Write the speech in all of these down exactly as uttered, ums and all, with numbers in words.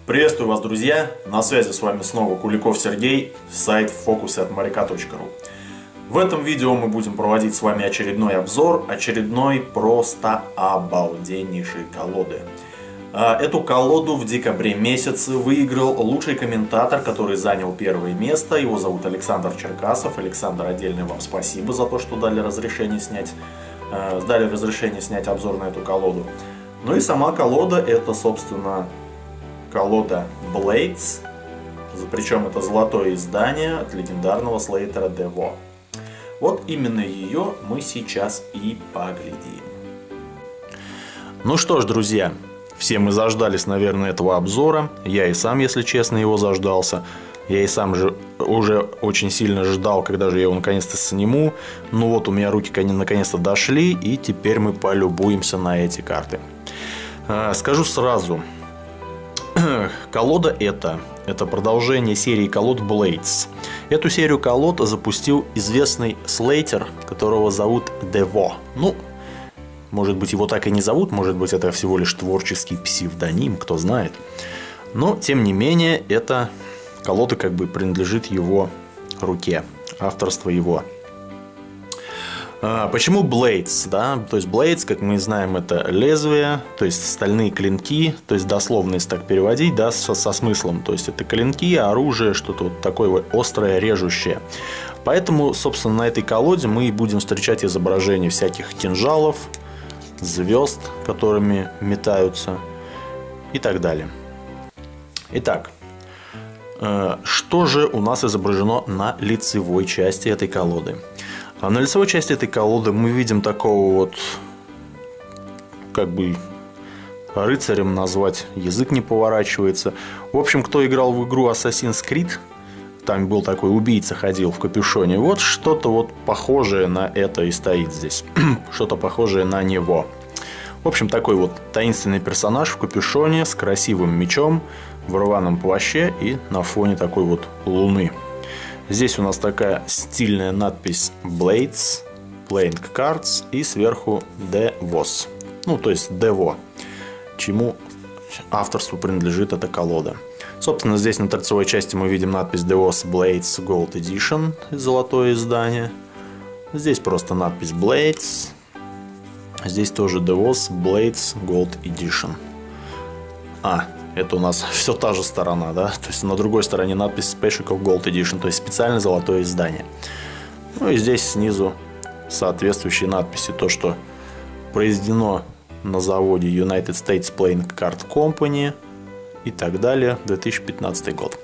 Приветствую вас, друзья! На связи с вами снова Куликов Сергей, сайт фокусы от моряка точка ру. В этом видео мы будем проводить с вами очередной обзор, очередной просто обалденнейшей колоды. Эту колоду в декабре месяце выиграл лучший комментатор, который занял первое место. Его зовут Александр Черкасов. Александр, отдельное вам спасибо за то, что дали разрешение снять, дали разрешение снять обзор на эту колоду. Ну и сама колода, это, собственно, колода Blades, причем это золотое издание от легендарного слейтера Devo. Вот именно ее мы сейчас и поглядим. Ну что ж, друзья, все мы заждались, наверное, этого обзора. Я и сам, если честно, его заждался. Я и сам же уже очень сильно ждал, когда же я его наконец-то сниму. Ну вот, у меня руки наконец-то дошли, и теперь мы полюбуемся на эти карты. Скажу сразу, колода эта, это продолжение серии колод Blades. Эту серию колод запустил известный слейтер, которого зовут Devo. Ну, может быть, его так и не зовут, может быть, это всего лишь творческий псевдоним, кто знает. Но, тем не менее, эта колода как бы принадлежит его руке, авторство его. А, почему Blades? Да? То есть Blades, как мы знаем, это лезвие, то есть стальные клинки, то есть дословно, если так переводить, да, со, со смыслом. То есть это клинки, оружие, что-то вот такое вот острое, режущее. Поэтому, собственно, на этой колоде мы и будем встречать изображения всяких кинжалов, звезд, которыми метаются и так далее. Итак, э, что же у нас изображено на лицевой части этой колоды? А на лицевой части этой колоды мы видим такого вот, как бы рыцарем назвать язык не поворачивается. В общем, кто играл в игру Assassin's Creed, там был такой убийца, ходил в капюшоне. Вот что-то вот похожее на это и стоит здесь. Что-то похожее на него. В общем, такой вот таинственный персонаж в капюшоне с красивым мечом, в рваном плаще и на фоне такой вот луны. Здесь у нас такая стильная надпись Blades, Playing Cards и сверху Devos. Ну, то есть Devo, чему авторству принадлежит эта колода. Собственно, здесь на торцевой части мы видим надпись Devos Blades Gold Edition, золотое издание. Здесь просто надпись Blades. Здесь тоже Devos Blades Gold Edition. А, это у нас все та же сторона, да? То есть на другой стороне надпись Special Gold Edition, то есть специальное золотое издание. Ну и здесь снизу соответствующие надписи, то, что произведено на заводе United States Playing Card Company и так далее, две тысячи пятнадцатый год.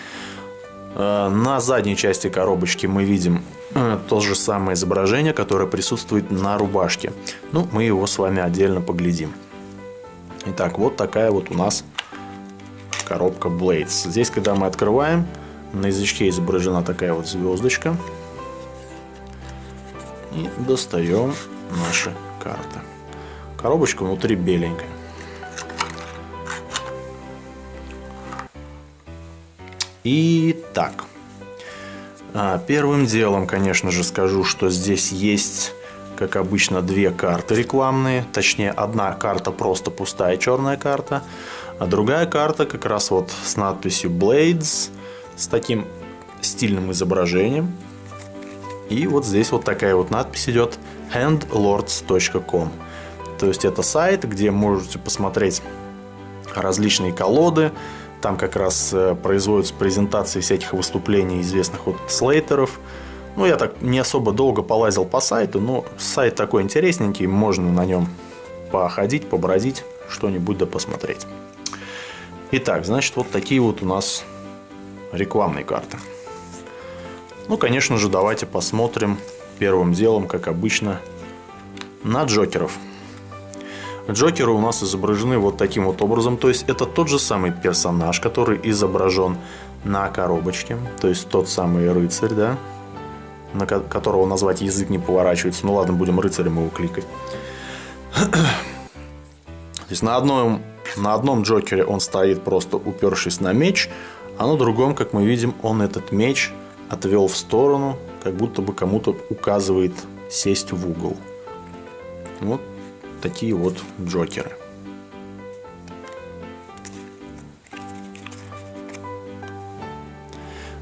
На задней части коробочки мы видим то же самое изображение, которое присутствует на рубашке. Ну, мы его с вами отдельно поглядим. Итак, вот такая вот у нас коробка Blades. Здесь, когда мы открываем, на язычке изображена такая вот звездочка. И достаем наши карты. Коробочка внутри беленькая. Итак, первым делом, конечно же, скажу, что здесь есть, как обычно, две карты рекламные. Точнее, одна карта просто пустая черная карта, а другая карта как раз вот с надписью Blades, с таким стильным изображением. И вот здесь вот такая вот надпись идет handlords точка ком. То есть это сайт, где можете посмотреть различные колоды. Там как раз производятся презентации всяких выступлений известных вот слейтеров. Ну, я так не особо долго полазил по сайту, но сайт такой интересненький, можно на нем походить, побродить, что-нибудь да посмотреть. Итак, значит, вот такие вот у нас рекламные карты. Ну, конечно же, давайте посмотрим первым делом, как обычно, на джокеров. Джокеры у нас изображены вот таким вот образом, то есть это тот же самый персонаж, который изображен на коробочке, то есть тот самый рыцарь, да, на которого назвать язык не поворачивается. Ну ладно, будем рыцарем его кликать. То есть на одном, на одном джокере он стоит просто упершись на меч, а на другом, как мы видим, он этот меч отвел в сторону, как будто бы кому-то указывает сесть в угол. Вот такие вот джокеры.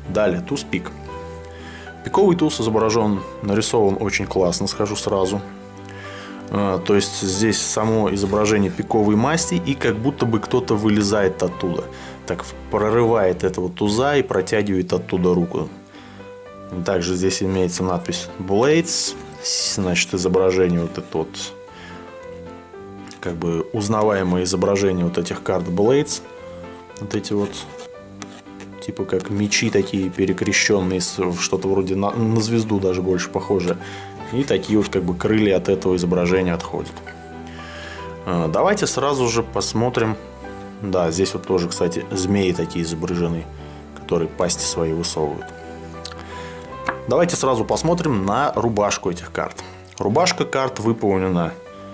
Далее, туз пик. Пиковый туз изображен, нарисован очень классно, скажу сразу. То есть здесь само изображение пиковой масти, и как будто бы кто-то вылезает оттуда. Так прорывает этого туза и протягивает оттуда руку. Также здесь имеется надпись Blades. Значит, изображение вот это вот, как бы узнаваемое изображение вот этих карт Blades. Вот эти вот, типа как мечи такие перекрещенные, что-то вроде на, на звезду даже больше похоже. И такие вот как бы крылья от этого изображения отходят. Давайте сразу же посмотрим. Да, здесь вот тоже, кстати, змеи такие изображены, которые пасти свои высовывают. Давайте сразу посмотрим на рубашку этих карт. Рубашка карт выполнена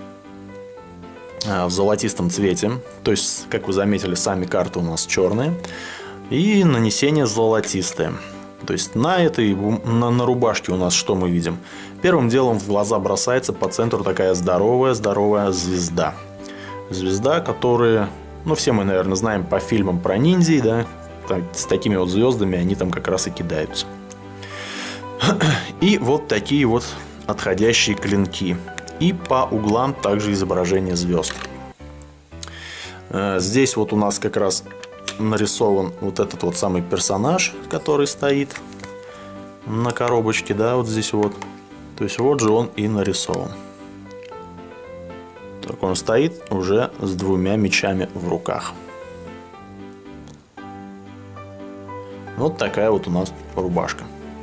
в золотистом цвете. То есть, как вы заметили, сами карты у нас черные. И нанесение золотистое. То есть на этой на, на рубашке у нас что мы видим? Первым делом в глаза бросается по центру такая здоровая-здоровая звезда. Звезда, которая, ну все мы, наверное, знаем по фильмам про ниндзей, да? Так, с такими вот звездами они там как раз и кидаются. И вот такие вот отходящие клинки. И по углам также изображение звезд. Здесь вот у нас как раз нарисован вот этот вот самый персонаж, который стоит на коробочке, да, вот здесь вот. То есть вот же он и нарисован. Так он стоит уже с двумя мечами в руках. Вот такая вот у нас рубашка.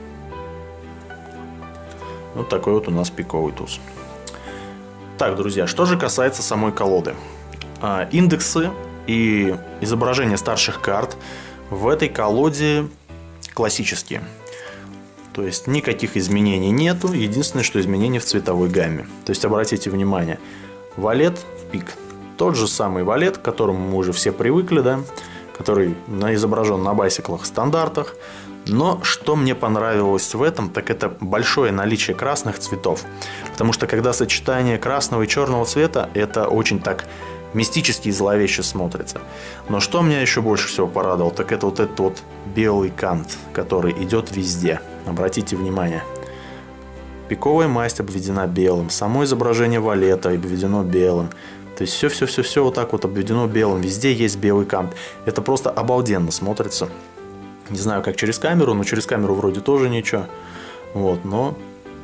Вот такой вот у нас пиковый туз. Так, друзья, что же касается самой колоды. Индексы и изображения старших карт в этой колоде классические. То есть никаких изменений нету. Единственное, что изменения в цветовой гамме. То есть обратите внимание, валет, пик. Тот же самый валет, к которому мы уже все привыкли, да, который изображен на байсиклах стандартах. Но что мне понравилось в этом, так это большое наличие красных цветов. Потому что когда сочетание красного и черного цвета, это очень так мистически и зловеще смотрится. Но что меня еще больше всего порадовало, так это вот этот вот белый кант, который идет везде. Обратите внимание. Пиковая масть обведена белым, само изображение валета обведено белым. То есть все-все-все-все вот так вот обведено белым. Везде есть белый кант. Это просто обалденно смотрится. Не знаю, как через камеру, но через камеру вроде тоже ничего. Вот, но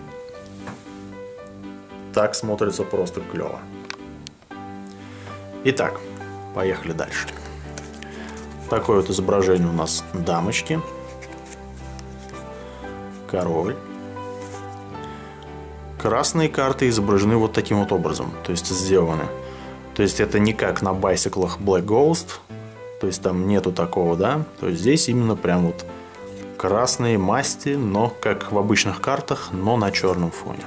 так смотрится просто клево. Итак, поехали дальше. Такое вот изображение у нас дамочки. Король. Красные карты изображены вот таким вот образом. То есть сделаны. То есть это не как на байсиклах Black Ghost. То есть там нету такого, да. То есть здесь именно прям вот красные масти, но как в обычных картах, но на черном фоне.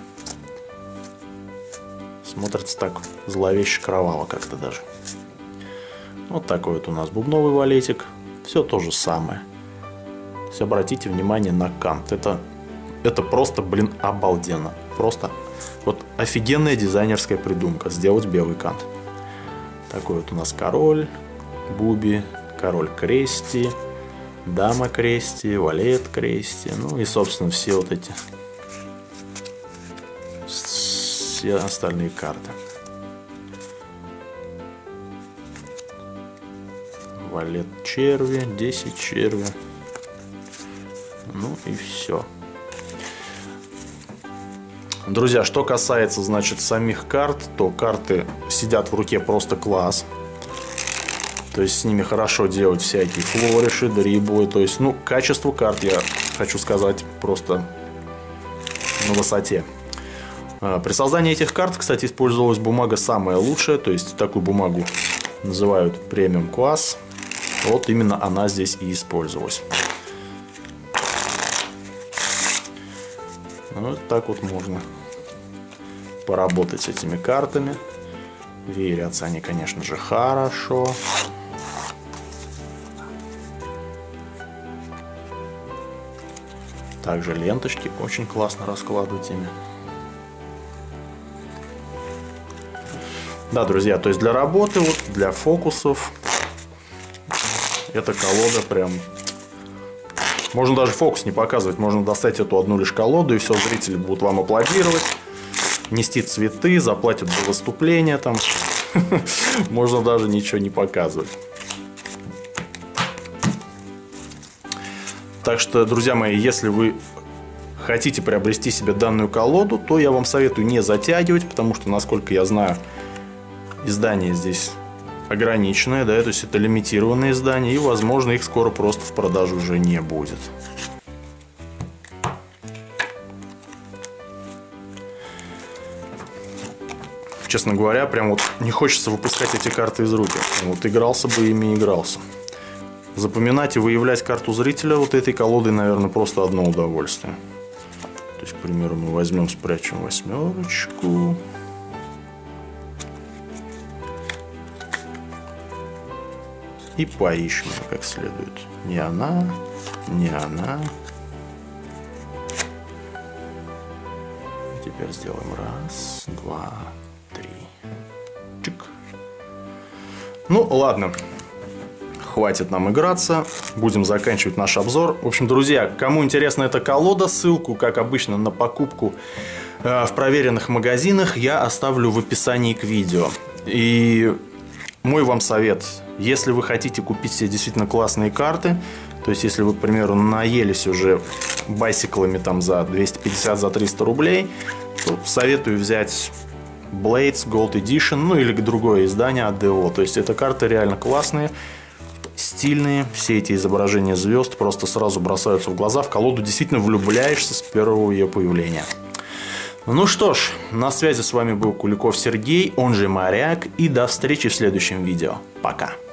Смотрится так зловеще кроваво как-то даже. Вот такой вот у нас бубновый валетик. Все то же самое. То есть обратите внимание на кант. Это, это просто, блин, обалденно. Просто вот офигенная дизайнерская придумка. Сделать белый кант. Такой вот у нас король, буби, король крести, дама крести, валет крести. Ну и, собственно, все вот эти... все остальные карты. Валет черви, десять черви. Ну и все. Друзья, что касается, значит, самих карт, то карты сидят в руке просто класс. То есть с ними хорошо делать всякие флориши, дриблы. То есть, ну, качество карт, я хочу сказать, просто на высоте. При создании этих карт, кстати, использовалась бумага самая лучшая. То есть такую бумагу называют премиум класс. Вот именно она здесь и использовалась. Вот так вот можно поработать с этими картами. Веерятся они, конечно же, хорошо. Также ленточки очень классно раскладывать ими. Да, друзья, то есть для работы, вот, для фокусов эта колода прям Можно даже фокус не показывать, можно достать эту одну лишь колоду, и все, зрители будут вам аплодировать, нести цветы, заплатят за выступление там. Можно даже ничего не показывать. Так что, друзья мои, если вы хотите приобрести себе данную колоду, то я вам советую не затягивать, потому что, насколько я знаю, издание здесь ограниченное, да, то есть это лимитированные издания, и, возможно, их скоро просто в продаже уже не будет. Честно говоря, прям вот не хочется выпускать эти карты из рук. Вот игрался бы ими, игрался. Запоминать и выявлять карту зрителя вот этой колодой, наверное, просто одно удовольствие. То есть, к примеру, мы возьмем, спрячем восьмерочку. И поищем ее как следует. Не она, не она. Теперь сделаем раз, два, три. Чик. Ну, ладно. Хватит нам играться. Будем заканчивать наш обзор. В общем, друзья, кому интересна эта колода, ссылку, как обычно, на покупку э, в проверенных магазинах я оставлю в описании к видео. И мой вам совет. Если вы хотите купить себе действительно классные карты, то есть если вы, к примеру, наелись уже байсиклами там за двести пятьдесят, за триста рублей, то советую взять Blades Gold Edition, ну или другое издание от ди о. То есть это карты реально классные, стильные, все эти изображения звезд просто сразу бросаются в глаза, в колоду действительно влюбляешься с первого ее появления. Ну что ж, на связи с вами был Куликов Сергей, он же Моряк, и до встречи в следующем видео. Пока!